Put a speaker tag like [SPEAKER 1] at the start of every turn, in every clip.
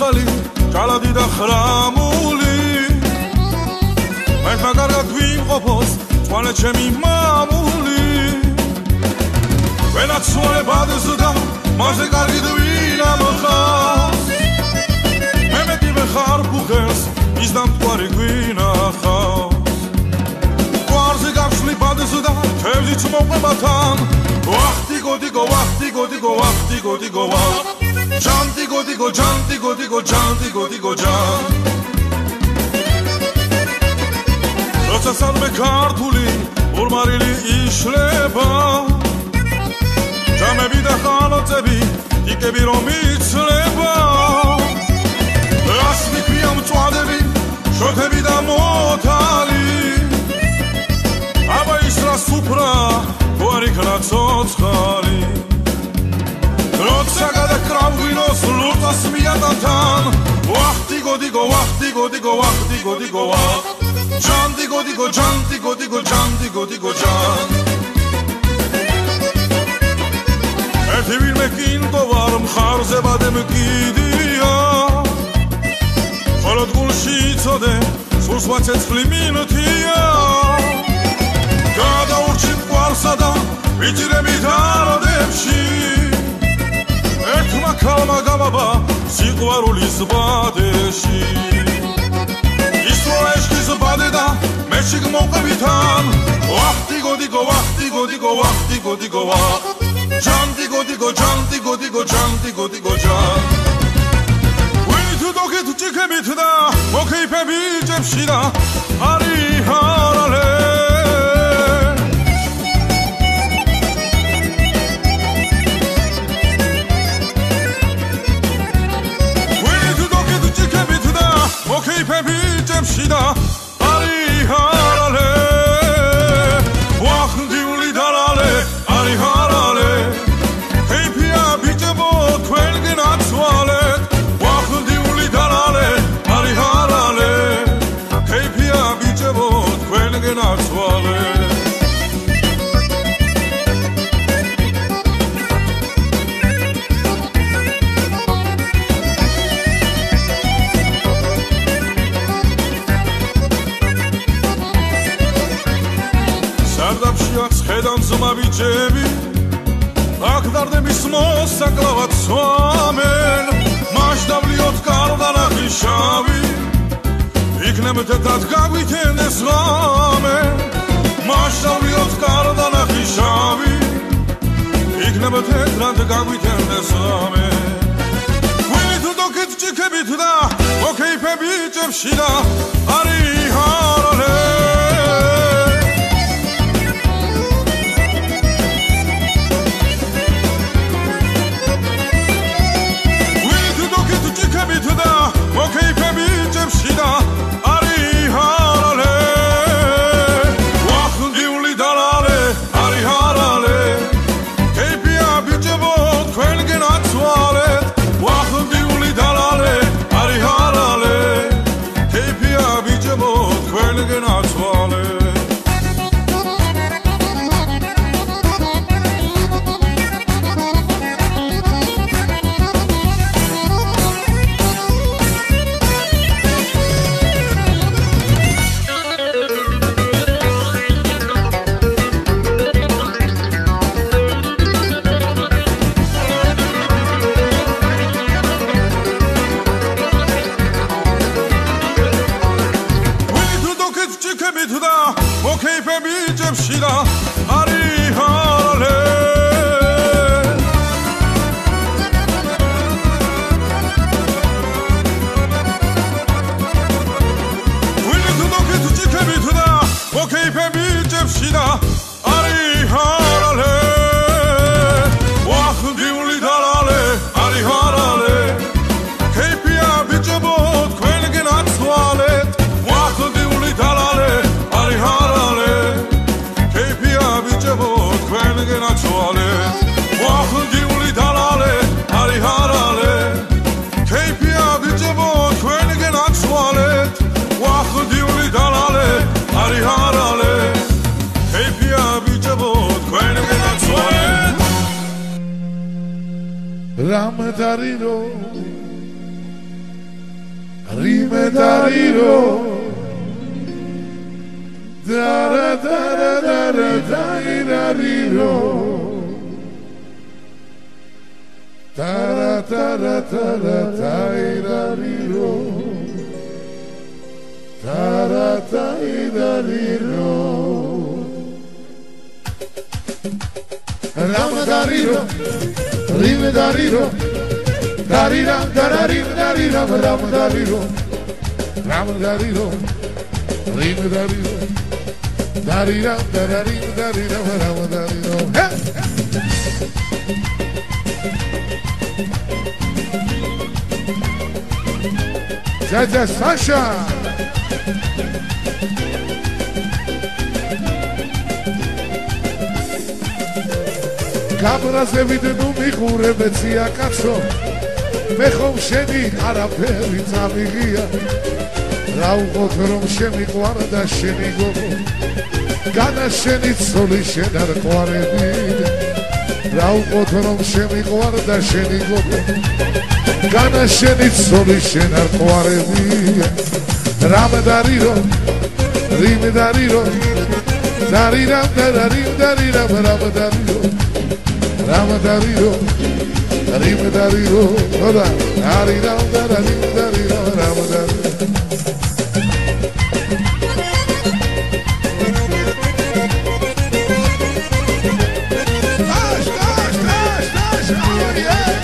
[SPEAKER 1] ცხალი ჭალადი და ხრამული მერტმა კარგად ვიმყოფოს წვალე ჩემი მამული ვენაც სუალებადეს და მასე კარგი დვინა მოხავს მე მეტივე ხარ ბუხელს ის დამტვარი გვინახავს გვარზე გავშლი ბადეს და თევზიც მოყვებათან ვახტი გოდიგო ვახტი გოდიგო ვახტი გოდიგო ჯანტი გოდიგო ჯანტი გოდიგო ჯანტი გოდიგო ჯან როცა სამე ქართული ორმარილი იშლება ჯამები და ხალოწები ტიკები რომ იცლება რას მიქვია მწვადები შოთები და მოთალი აბა ის რა სუფრა თუ არ იქნა ცოცხალი როცა გადაკრავგვინოს ლურწას მიატანთან ვახტი გოდიგო ვახტი გოდიგო ვახტი გოდიგო ჯანტი გოდიგო ჯანტი გოდიგო ჯანტი გოდიგო ჯან ერთი ვინმე კინტო ვარ მხარზე ბადემ კიდია ხოლო გულში იცოდე სულს ვაცეცხლი მინუთია გადაურჩი მყარსა და ვიჭირები დაროდებში ერთმა ქალმა გამაბა სიყვარულის ბადეში ისრვა ეშკის ბადე და მეში გმოყებიდან ვახტი გოდიგო ვახტი გოდიგო ვახტი გოდიგო ჯანტი გოდიგო ჯანტი გოდიგო ჯანტი გოდიგო ჯან ვინი თუ დოგეთ ჭიქებით და მოქეიფები ჯებში და არი ჰარალე მოქეიფები ჯებში და არი ჰარალე ვახტიული დალალე არი ჰარალე ქეიფია ბიჭებო თქვენგენ აცვალეთ ვახტიული დალალე არი ჰარალე ქეიფია ბიჭებო თქვენგენ აცვალეთ ხედავ ზმავიჭები აქ დარდების მოსაკლავად სვამენ მასშტაბლიოთ კარდანახი შავი იქნებ თეთრად გაგვითენდეს ღამე მასშტაბლიოთ კარდანახი შავი იქნებ თეთრად გაგვითენდეს ღამე ვინი თუ დოგეთ ჭიქებით და მოქეიფები ჯებში და არი ჰარალე მოქეიფები ჯებში და არი ჰარალე ვახტიული დალალე არი ჰარალე ქეიფია ბიჭებო თქვენგენ აცვალეთ ვახტიული დალალე არი ჰარალე ქეიფია ბიჭებო თქვენგენ აცვალეთ მოქეიფები ჯებში და არი ჰარალე ვინი თუ დოგეთ ჭიქებით და მოქეიფები ჯებში და არი ჰარალე ვახტიული დალალე არი ჰარალე ქეიფია ბიჭებო თქვენგენ აცვალეთ ვახტიული დალალე არი ჰარალე ქეიფია ბიჭებო თქვენგენ აცვალეთ ვახტიული დალალე არი ჰარალე ქეიფია ბიჭებო თქვენგენ აცვალეთ ვახტიული დალალე არი ჰარალე ქეიფია ბიჭებო თქვენგენ აცვალეთ რამდარირო
[SPEAKER 2] rime da riro da da da da riro ta ta ta riro ta riro Rama da riro rime da riro darira darira darira Rama da riro rime da riro darira darira darira Rama da riro Jaja Sasha Kabrase videnu mihore betzia katso Mechom sheni araperi tamigia Raugot rom shemi guarda sheni gogo Gana sheni tsoli shenar quarevi Raugot rom shemi guarda sheni gogo Gana sheni tsoli shenar quarevi Rame dariro Rime dariro Darira darira darira Rame dariro Rama dariro, rime dariro, oda, darira, darira, darira, Rama dariro. Taş, oh yeah.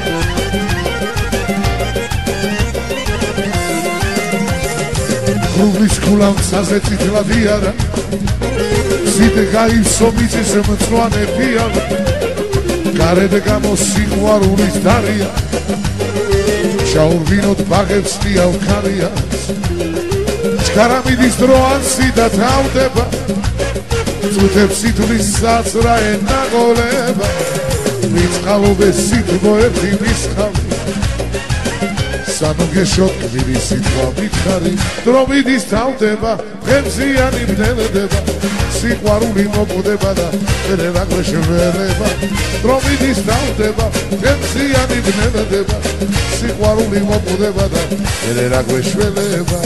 [SPEAKER 2] Kruglis kulam sazeti tladijara, site gai somici se mțoane pijala. Garede gamo siguarulis daria Shaurvinot bagets tialkarias Shkaramidis droansi da taudeba Zutepsitulis sacra enagoleba Mitzchalobe sitvo erti mischali Sanugeshot kviri sitva mitchari Dromidis taudeba Pemziani bneledeba Siguaruli mopudeba da Ereragre shevereba Dromidis taudeba Pemziani bneledeba Siguaruli mopudeba da Ereragre shevereba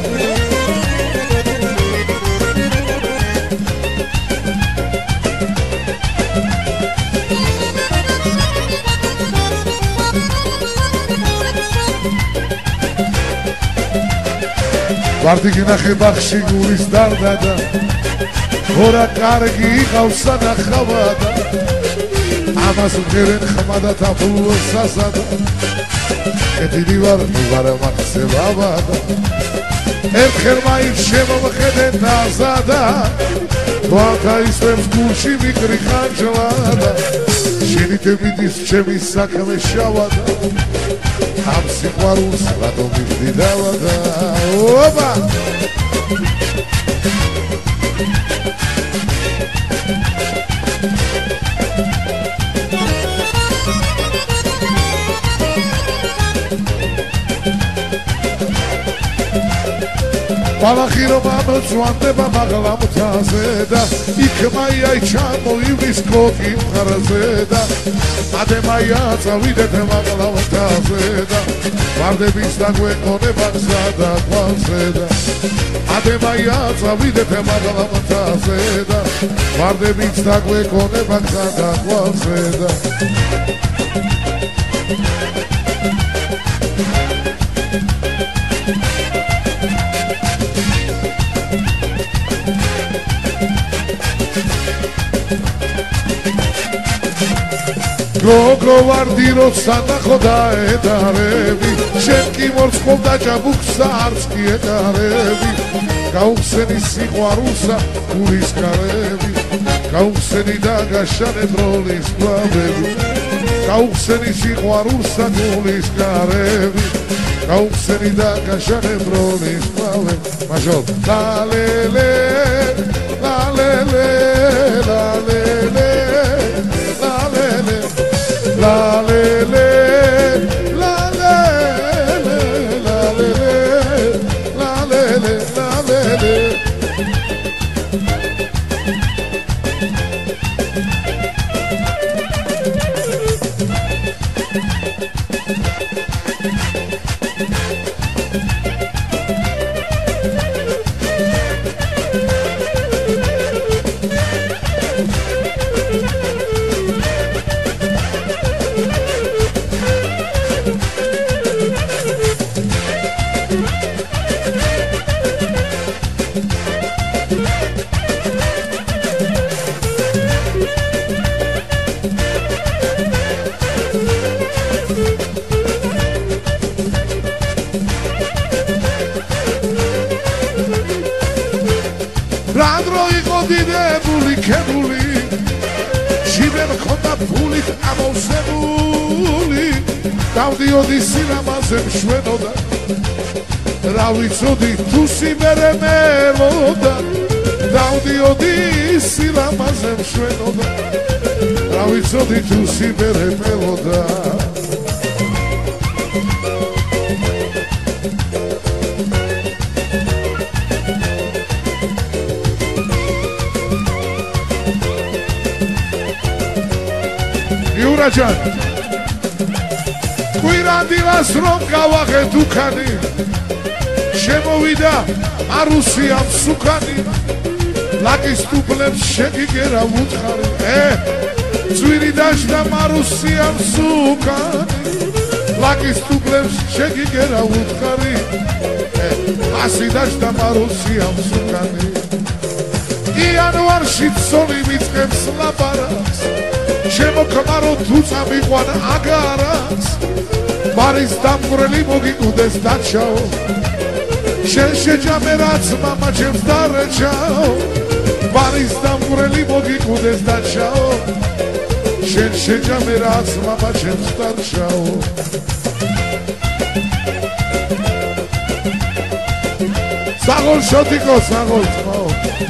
[SPEAKER 2] Vardigi nache baxshi guris dardada Hora kargi iqavsa naxavada Amas mgeren xamada tapulo sasada Etidi var nuvara maqsebavada Erkhel maim shema mxeden nazada Toata isvem gulshi mikri khanjalada Shenitebidis chemi sakme shavada Am siguarus rado migdidavada Oba! Palachiro mamățoandeba magla mutazeda Ikmaia ichamo ivris kokim kharazeda Ademaia zavide magla mutazeda Varde bistague koneba zada kwazeda Ademaia zavide magla mutazeda Varde bistague koneba zada kwazeda Gogro vardiro sana khoda edarevi Shenki mors khoda jabuksa arski edarevi Gaukseni siguarusa kuris karevi Gaukseni daga shane brolis klavevi Gaukseni siguarusa kuris karevi Gaukseni daga shane brolis klavevi Major La lele, la lele, la lele, la lele La lele, la lele, la lele, la lele, la lele. გამოცემული დავდიოდი სილამაზე მშვენოდა რა ვიცოდი თუ სიმერე მელოდა დავდიოდი სილამაზე მშვენოდა რა ვიცოდი თუ სიმერე მელოდა იურაჯან კვირანდილას რომ გავაღე დუქანი შემოვიდა არუსიამ სუქანი ლაკის დუბლებს შეგიგერა უთხარი ძვირი დაჟდა მარუსიამ სუქანი ლაკის დუბლებს შეგიგერა უთხარი ასი დაჟდა მარუსიამ სუქანი იანვარში ცოლი მიწყებს ლაპარაკს შემოქმარო თუ წამიყვან აგარაკს მარის დამგვრელი მოგიკუდეს დაჩაო შენ შეჯამე რაც მამა ჩემს დარეჩაო მარის დამგვრელი მოგიკუდეს დაჩაო შენ შეჯამე რაც მამა ჩემს დარეჩაო საღოლ შოტიკო საღოლ თმაო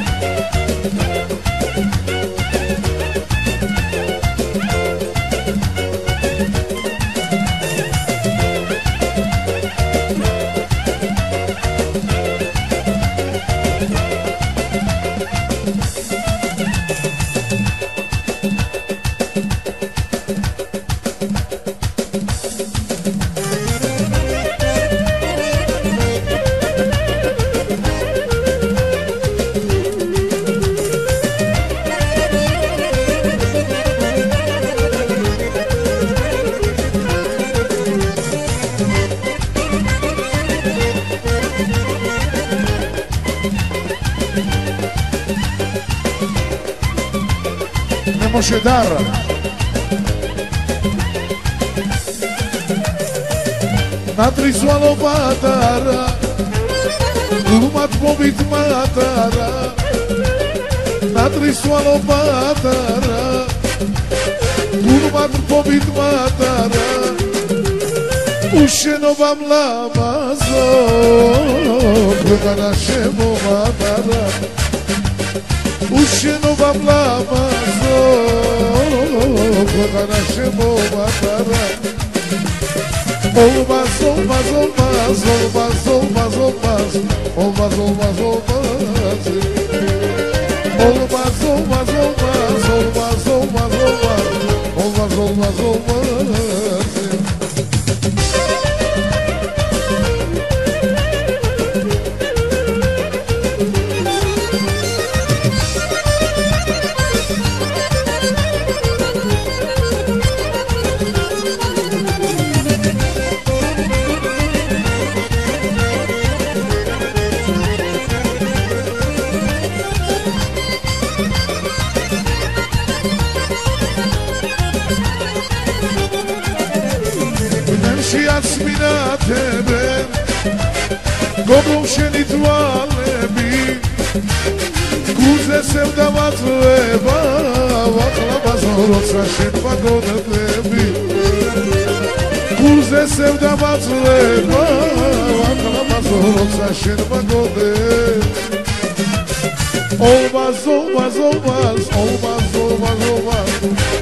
[SPEAKER 2] Moședara n-a trisoală o batara Urmat pobit matara n-a trisoală o batara Urmat pobit matara Ușenovam la mazo Plăcana șemo matara Ușenovam la mazo Plăcana șemo matara Olmaz, olmaz, olmaz, olmaz, olmaz, olmaz Olmaz, olmaz, olmaz Olmaz, olmaz, olmaz, olmaz, olmaz, olmaz Olmaz, olmaz, olmaz Minateben Gogom sheni tvalები Kuze sevda vatleba Vatlaba zorotsa shen vagonebები Kuze sevda vatleba Vatlaba zorotsa shen vagonebები Olmaz, olmaz, olmaz Olmaz, olmaz, olmaz